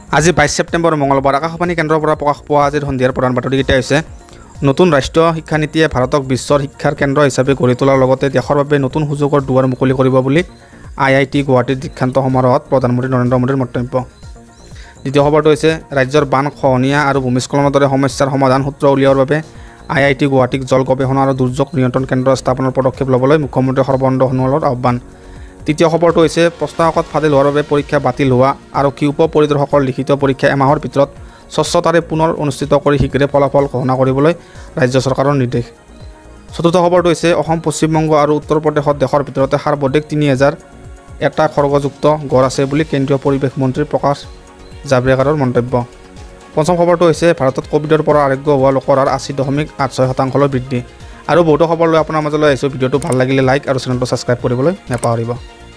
আজি 22 ছেপ্টেম্বৰ মঙলবাৰ আকাশবাণী কেন্দ্ৰৰ পৰা প্ৰকাশ পোৱা আজিৰ সন্ধিয়াৰ প্ৰধান বাতৰিকেইটা হৈছে নতুন ৰাষ্ট্ৰীয় শিক্ষানীতিয়ে ভাৰতক বিশ্বৰ শিক্ষাৰ কেন্দ্ৰ হিচাপে গঢ়ি তোলাৰ লগতে দেশৰ বাবে নতুন সুযোগৰ দুৱাৰ মুকলি কৰিব বুলি IIT গুৱাহাটীৰ দীক্ষান্ত সমাৰোহত প্ৰধানমন্ত্ৰী নৰেন্দ্ৰ মোদীৰ মন্তব্য। দ্বিতীয় খবৰটো হৈছে ৰাজ্যৰ বান খহনীয়া আৰু ভূমিস্খলনৰ দৰে সমস্যাৰ সমাধান সূত্ৰ উলিওৱাৰ বাবে IIT গুৱাহাটীক জল গৱেষণা আৰু দুৰ্যোগ নিয়ন্ত্ৰণ কেন্দ্ৰ স্থাপনৰ পদক্ষেপ ল'বলৈ মুখ্যমন্ত্ৰী সৰ্বানন্দ সোণোৱালৰ আহ্বান। তৃতীয় খবৰটো হৈছে প্ৰশ্নকাকত ফাদিল হোৱাৰ বাবে পৰীক্ষা বাতিল হোৱা আৰু উপ পৰিদৰ্শকৰ লিখিত পৰীক্ষা এমাহৰ ভিতৰত স্বচ্ছতাৰে পুনৰ অনুষ্ঠিত কৰি শীঘ্ৰে ফলাফল ঘোষণা কৰিবলৈ ৰাজ্য চৰকাৰৰ নিৰ্দেশ। চতুৰ্থ খবৰটো হৈছে অসম পশ্চিমবংগ আৰু উত্তৰ প্ৰদেশত দেশৰ ভিতৰতে সৰ্বাধিক 3000টা খৰ্গযুক্ত গড় আছে বুলি কেন্দ্ৰীয় পৰিৱেশ মন্ত্ৰী প্ৰকাশ জাভড়েকাৰৰ মন্তব্য। পঞ্চম খবৰটো হৈছে ভাৰতত কোভিডৰ পৰা আৰোগ্য হোৱা লোকৰ হাৰ 80.86% বৃদ্ধি। আৰু বহুতো খবৰ লৈ আপোনাৰ মাজলৈ আহিছোঁ। ভিডিঅ'টো ভাল লাগিলে লাইক আৰু চেনেলটো ছাবস্ক্ৰাইব কৰিবলৈ নাপাহৰিব।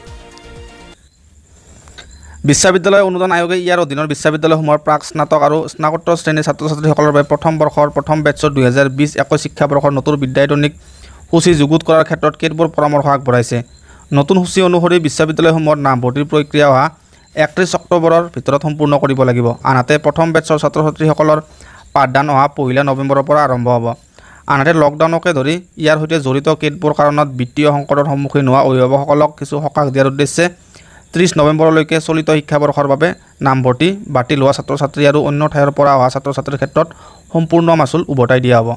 বিশ্ববিদ্যালয় অনুদান আয়োগে ইয়াৰ অধীনৰ বিশ্ববিদ্যালয়সমূহৰ প্ৰাক স্নাতক আৰু স্নাতকোত্তৰ শ্ৰেণীৰ ছাত্ৰ ছাত্ৰীসকলৰ বাবে প্ৰথম বৰ্ষৰ প্ৰথম বেটছৰ 2020-21 শিক্ষাবৰ্ষৰ নতুন বিদ্যায়তনিক সূচী যুগুত কৰাৰ ক্ষেত্ৰত কেতবোৰ পৰামৰ্শ আগবঢ়াইছে। নতুন সূচী অনুসৰি বিশ্ববিদ্যালয়সমূহত নামভৰ্তিৰ প্ৰক্ৰিয়া অহা 31 অক্টোবৰৰ ভিতৰত সম্পূৰ্ণ কৰিব লাগিব। আনহাতে প্ৰথম বেটছৰ ছাত্ৰ ছাত্ৰীসকলৰ পাঠদান অহা 1 নৱেম্বৰৰ পৰা আৰম্ভ হ'ব। আনহাতে লকডাউনকে ধৰি ইয়াৰ সৈতে জড়িত কেতবোৰ কাৰণত বিত্তীয় সংকটৰ সন্মুখীন হোৱা অভিভাৱকসকলক কিছু সকাহ দিয়াৰ উদ্দেশ্যে 30 নৱেম্বৰলৈকে চলিত শিক্ষাবৰ্ষৰ বাবে নামভৰ্তি বাতিল হোৱা ছাত্ৰ ছাত্ৰী আৰু অন্য ঠাইৰ পৰা অহা ছাত্ৰ ছাত্ৰীৰ ক্ষেত্ৰত সম্পূৰ্ণ মাচুল উভতাই দিয়া হ'ব।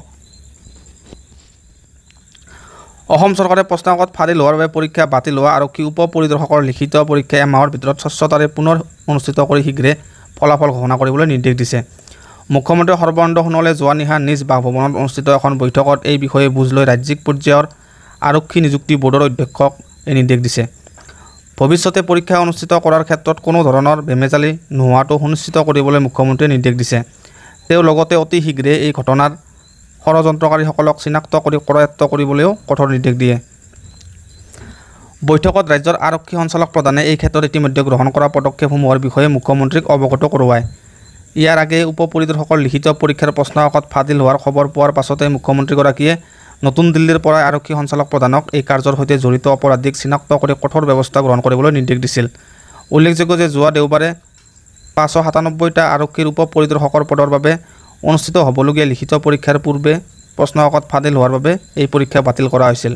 অসম চৰকাৰে প্ৰশ্নকাকত ফাদিল হোৱাৰ বাবে পৰীক্ষা বাতিল হোৱা আৰু উপ পৰিদৰ্শকৰ লিখিত পৰীক্ষা এমাহৰ ভিতৰত স্বচ্ছতাৰে পুনৰ অনুষ্ঠিত কৰি শীঘ্ৰে ফলাফল ঘোষণা কৰিবলৈ নিৰ্দেশ দিছে। মুখ্যমন্ত্ৰী সৰ্বানন্দ সোণোৱালে যোৱা নিশা নিজ বাসভৱনত অনুষ্ঠিত এখন বৈঠকত এই বিষয়ে বুজ লৈ ৰাজ্যিক পৰ্যায়ৰ আৰক্ষী নিযুক্তি বোৰ্ডৰ অধ্যক্ষক এই নিৰ্দেশ দিছে। ভৱিষ্যতে পৰীক্ষা অনুষ্ঠিত কৰাৰ ক্ষেত্ৰত কোনো ধৰণৰ বেমেজালি নোহোৱাটো সুনিশ্চিত কৰিবলৈ মুখ্যমন্ত্ৰীয়ে নিৰ্দেশ দিছে। তেওঁ লগতে অতি শীঘ্ৰে এই ঘটনাৰ ষড়যন্ত্ৰকাৰীসকলক চিনাক্ত কৰি কৰায়ত্ব কৰিবলৈও কঠোৰ নিৰ্দেশ দিয়ে। বৈঠকত ৰাজ্যৰ আৰক্ষী সঞ্চালক প্ৰধানে এই ক্ষেত্ৰত ইতিমধ্যে গ্ৰহণ কৰা পদক্ষেপসমূহৰ বিষয়ে মুখ্যমন্ত্ৰীক অৱগত কৰোৱায়। ইয়াৰ আগেয়ে উপ পৰিদৰ্শকৰ লিখিত পৰীক্ষাৰ প্ৰশ্নকাকত ফাদিল হোৱাৰ খবৰ পোৱাৰ পাছতে মুখ্যমন্ত্ৰীগৰাকীয়ে নতুন দিল্লীৰ পৰা আৰক্ষী সঞ্চালক প্ৰধানক এই কাৰ্যৰ সৈতে জড়িত অপৰাধীক চিনাক্ত কৰি কঠোৰ ব্যৱস্থা গ্ৰহণ কৰিবলৈ নিৰ্দেশ দিছিল। উল্লেখযোগ্য যে যোৱা দেওবাৰে 597টা আৰক্ষীৰ উপ পৰিদৰ্শকৰ পদৰ বাবে অনুষ্ঠিত হ'বলগীয়া লিখিত পৰীক্ষাৰ পূৰ্বে প্ৰশ্নকাকত ফাদিল হোৱাৰ বাবে এই পৰীক্ষা বাতিল কৰা হৈছিল।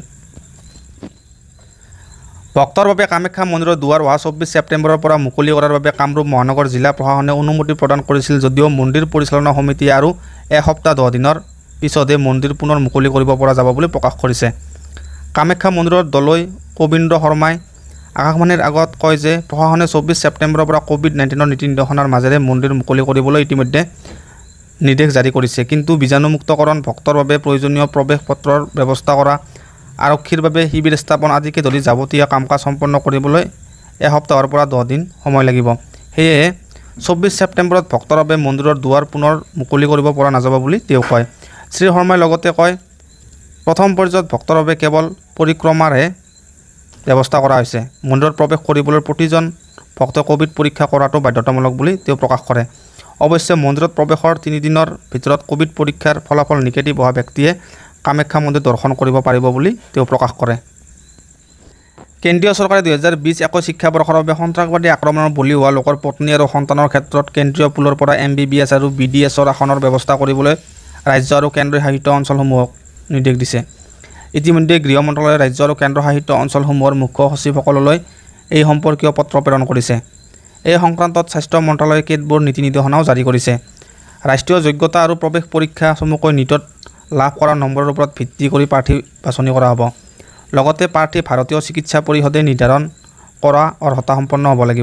ভক্তৰ বাবে কামাখ্যা মন্দিৰৰ দুৱাৰ অহা 24 ছেপ্টেম্বৰৰ পৰা মুকলি কৰাৰ বাবে কামৰূপ মহানগৰ জিলা প্ৰশাসনে অনুমতি প্ৰদান কৰিছিল যদিও মন্দিৰ পৰিচালনা সমিতিয়ে আৰু এসপ্তাহ 10 দিনৰ পিছতে মন্দিৰ পুনৰ মুকলি কৰিব পৰা যাব বুলি প্ৰকাশ কৰিছে। কামাখ্যা মন্দিৰৰ দলৈ গোবিন্দ শৰ্মাই আকাশবাণীৰ আগত কয় যে প্ৰশাসনে 24 ছেপ্টেম্বৰৰ পৰা COVID-19 নীতি নিৰ্দেশনাৰ মাজেৰে মন্দিৰ মুকলি কৰিবলৈ ইতিমধ্যে নিৰ্দেশ জাৰি কৰিছে। কিন্তু বীজাণুমুক্তকৰণ, ভক্তৰ বাবে প্ৰয়োজনীয় প্ৰৱেশ পত্ৰৰ ব্যৱস্থা কৰা, আৰক্ষীৰ বাবে শিবিৰ স্থাপন আদিকে ধৰি যাৱতীয় কাম কাজ সম্পন্ন কৰিবলৈ এসপ্তাহৰ পৰা 10 দিন সময় লাগিব। সেয়েহে 24 ছেপ্টেম্বৰত ভক্তৰ বাবে মন্দিৰৰ দুৱাৰ পুনৰ মুকলি কৰিব পৰা নাযাব বুলি তেওঁ কয়। শ্ৰী শৰ্মাই লগতে কয়, প্ৰথম পৰ্যায়ত ভক্তৰ বাবে কেৱল পৰিক্ৰমাৰহে ব্যৱস্থা কৰা হৈছে। মন্দিৰত প্ৰৱেশ কৰিবলৈ প্ৰতিজন ভক্তই কোভিড পৰীক্ষা কৰাটো বাধ্যতামূলক বুলি তেওঁ প্ৰকাশ কৰে। অৱশ্যে মন্দিৰত প্ৰৱেশৰ 3 দিনৰ ভিতৰত কোভিড পৰীক্ষাৰ ফলাফল নিগেটিভ হোৱা ব্যক্তিয়ে কামাখ্যা মন্দিৰ দৰ্শন কৰিব পাৰিব বুলি তেওঁ প্ৰকাশ কৰে। কেন্দ্ৰীয় চৰকাৰে 2020-21 শিক্ষাবৰ্ষৰ বাবে সন্ত্ৰাসবাদী আক্ৰমণৰ বলি হোৱা লোকৰ পত্নী আৰু সন্তানৰ ক্ষেত্ৰত কেন্দ্ৰীয় পুলৰ পৰা MBBS আৰু BDSৰ আসনৰ ব্যৱস্থা কৰিবলৈ ৰাজ্য আৰু কেন্দ্ৰীয় শাসিত অঞ্চলসমূহক নিৰ্দেশ দিছে। ইতিমধ্যে গৃহ মন্ত্ৰালয়ে ৰাজ্য আৰু কেন্দ্ৰ শাসিত অঞ্চলসমূহৰ মুখ্য সচিবসকললৈ এই সম্পৰ্কীয় পত্ৰ প্ৰেৰণ কৰিছে। এই সংক্ৰান্তত স্বাস্থ্য মন্ত্ৰালয়ে কেতবোৰ নীতি নিৰ্দেশনাও জাৰি কৰিছে। ৰাষ্ট্ৰীয় যোগ্যতা আৰু প্ৰৱেশ পৰীক্ষা চমুকৈ নীটত লাভ কৰা নম্বৰৰ ওপৰত ভিত্তি কৰি প্ৰাৰ্থী বাছনি কৰা হ'ব। লগতে প্ৰাৰ্থী ভাৰতীয় চিকিৎসা পৰিষদে নিৰ্ধাৰণ কৰা অৰ্হতা সম্পন্ন হ'ব লাগিব।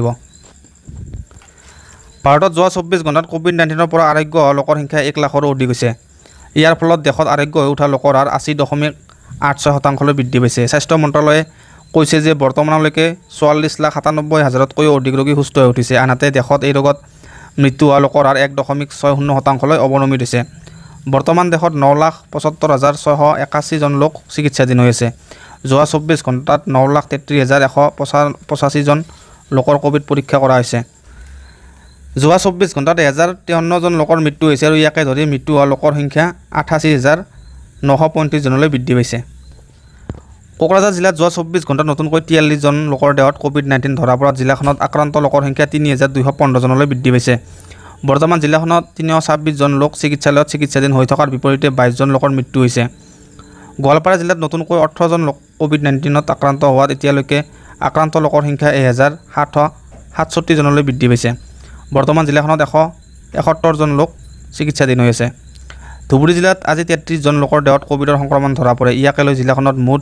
ভাৰতত যোৱা 24 ঘণ্টাত COVID-19 পৰা আৰোগ্য হোৱা লোকৰ সংখ্যা 1 লাখৰো অধিক হৈছে। ইয়াৰ ফলত দেশত আৰোগ্য হৈ উঠা লোকৰ হাৰ 80.86% বৃদ্ধি পাইছে। স্বাস্থ্য মন্ত্ৰালয়ে কৈছে যে বৰ্তমানলৈকে 44,97,000তকৈও অধিক ৰোগী সুস্থ হৈ উঠিছে। আনহাতে দেশত এই ৰোগত মৃত্যু হোৱা লোকৰ হাৰ 1.60% অৱনমিত হৈছে। বৰ্তমান দেশত 9,75,681 জন লোক চিকিৎসাধীন হৈ আছে। যোৱা 24 ঘণ্টাত 9,33,185 জন লোকৰ কোভিড পৰীক্ষা কৰা হৈছে। যোৱা 24 ঘণ্টাত 1053 জন লোকৰ মৃত্যু হৈছে আৰু ইয়াকে ধৰি মৃত্যু হোৱা লোকৰ সংখ্যা 88,935 জনলৈ বৃদ্ধি পাইছে। কোকৰাঝাৰ জিলাত যোৱা 24 ঘণ্টাত নতুনকৈ 43 জন লোকৰ দেহত COVID-19 ধৰা পৰাত জিলাখনত আক্ৰান্ত লোকৰ সংখ্যা 3,215 জনলৈ বৃদ্ধি পাইছে। বৰ্তমান জিলাখনত 326 জন লোক চিকিৎসালয়ত চিকিৎসাধীন হৈ থকাৰ বিপৰীতে 22 জন লোকৰ মৃত্যু হৈছে। গোৱালপাৰা জিলাত নতুনকৈ 18 জন লোক কোভিড-19ত আক্ৰান্ত হোৱাত এতিয়ালৈকে আক্ৰান্ত লোকৰ সংখ্যা 1767 জনলৈ বৃদ্ধি পাইছে। বৰ্তমান জিলাখনত 171 জন লোক চিকিৎসাধীন হৈ আছে। ধুবুৰী জিলাত আজি 33 জন লোকৰ দেহত কোভিডৰ সংক্ৰমণ ধৰা পৰে। ইয়াকে লৈ জিলাখনত মুঠ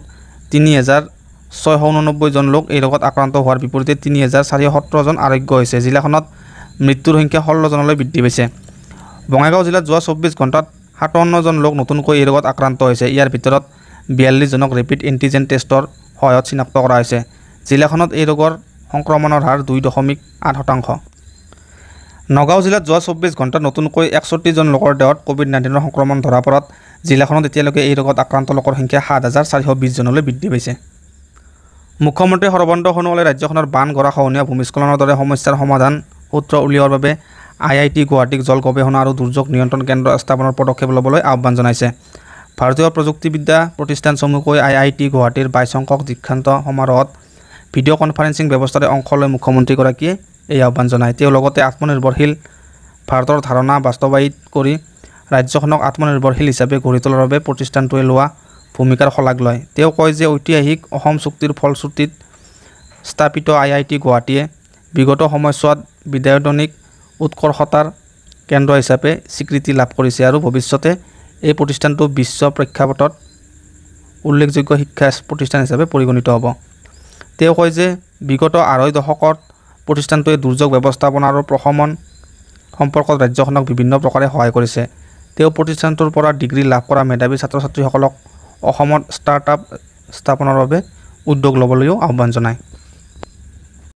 3689 জন লোক এই ৰোগত আক্ৰান্ত হোৱাৰ বিপৰীতে 3417 জন আৰোগ্য হৈছে। জিলাখনত মৃত্যুৰ সংখ্যা 16 জনলৈ বৃদ্ধি পাইছে। বঙাইগাঁও জিলাত যোৱা 24 ঘণ্টাত 57 জন লোক নতুনকৈ এই ৰোগত আক্ৰান্ত হৈছে। ইয়াৰ ভিতৰত 42 জনক ৰেপিড এণ্টিজেন টেষ্টৰ সহায়ত চিনাক্ত কৰা হৈছে। জিলাখনত এই ৰোগৰ সংক্ৰমণৰ হাৰ 2.8%। নগাঁও জিলাত যোৱা 24 ঘণ্টাত নতুনকৈ 61 জন লোকৰ দেহত কোভিড-19ৰ সংক্ৰমণ ধৰা পৰাত জিলাখনত এতিয়ালৈকে এই ৰোগত আক্ৰান্ত লোকৰ সংখ্যা 7420 জনলৈ বৃদ্ধি পাইছে। মুখ্যমন্ত্ৰী সৰ্বানন্দ সোণোৱালে ৰাজ্যখনৰ বান, গৰাখহনীয়া, ভূমিস্খলনৰ দৰে সমস্যাৰ সমাধান সূত্ৰ উলিওৱাৰ বাবে IIT গুৱাহাটীক জল গৱেষণা আৰু দুৰ্যোগ নিয়ন্ত্ৰণ কেন্দ্ৰ স্থাপনৰ পদক্ষেপ ল'বলৈ আহ্বান জনাইছে। ভাৰতীয় প্ৰযুক্তিবিদ্যা প্ৰতিষ্ঠান চমুকৈ IIT গুৱাহাটীৰ 22 সংখ্যক দীক্ষান্ত সমাৰোহত ভিডিঅ' কনফাৰেন্সিং ব্যৱস্থাৰে অংশ লৈ মুখ্যমন্ত্ৰীগৰাকীয়ে এই আহ্বান জনায়। তেওঁ লগতে আত্মনিৰ্ভৰশীল ভাৰতৰ ধাৰণা বাস্তৱায়িত কৰি ৰাজ্যখনক আত্মনিৰ্ভৰশীল হিচাপে গঢ়ি তোলাৰ বাবে প্ৰতিষ্ঠানটোৱে লোৱা ভূমিকাৰ শলাগ লয়। তেওঁ কয় যে ঐতিহাসিক অসম চুক্তিৰ ফলশ্ৰুতিত স্থাপিত IIT গুৱাহাটীয়ে বিগত সময়ছোৱাত বিদ্যায়তনিক উৎকৰ্ষতাৰ কেন্দ্ৰ হিচাপে স্বীকৃতি লাভ কৰিছে আৰু ভৱিষ্যতে এই প্ৰতিষ্ঠানটো বিশ্ব প্ৰেক্ষাপটত উল্লেখযোগ্য শিক্ষা প্ৰতিষ্ঠান হিচাপে পৰিগণিত হ'ব। তেওঁ কয় যে বিগত 2.5 দশকত প্ৰতিষ্ঠানটোৱে দুৰ্যোগ ব্যৱস্থাপনা আৰু প্ৰশমন সম্পৰ্কত ৰাজ্যখনক বিভিন্ন প্ৰকাৰে সহায় কৰিছে। তেওঁ প্ৰতিষ্ঠানটোৰ পৰা ডিগ্ৰী লাভ কৰা মেধাৱী ছাত্ৰ-ছাত্ৰীসকলক অসমত ষ্টাৰ্টআপ স্থাপনৰ বাবে উদ্যোগ ল'বলৈও আহ্বান জনায়।